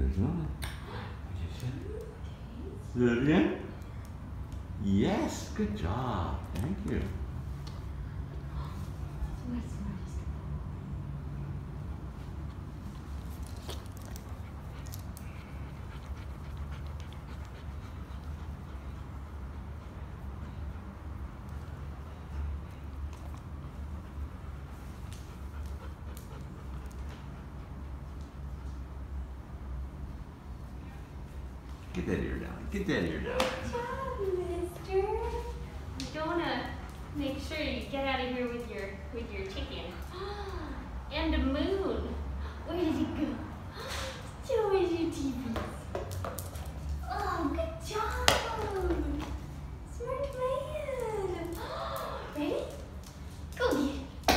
There's one. Do it again. Yes, good job. Thank you. Get that ear down. Get that ear down. Good job, mister. You don't want to make sure you get out of here with your chicken. And the moon. Where did it go? Show us your TV. Oh, good job. Smart man. Ready? Go get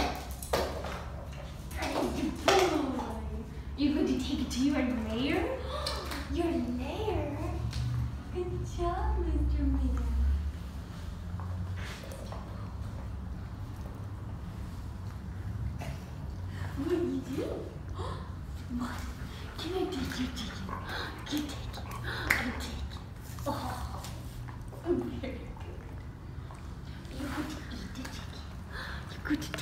it. Good boy. You're going to take it to your lair? Your lair? Good job, Mr. Man. What do you do? What? Can I take your chicken? You take it. I'll take it. Oh, very good. You're going to eat the chicken. You're going to